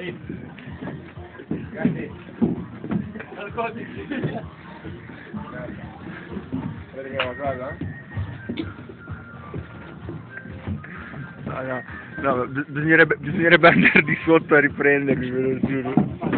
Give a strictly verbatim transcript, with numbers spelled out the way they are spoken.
Grazie. Narcotici. Vedi che guarda? No, no, no, bisognerebbe, bisognerebbe andare di sotto a riprendermi, ve lo giuro.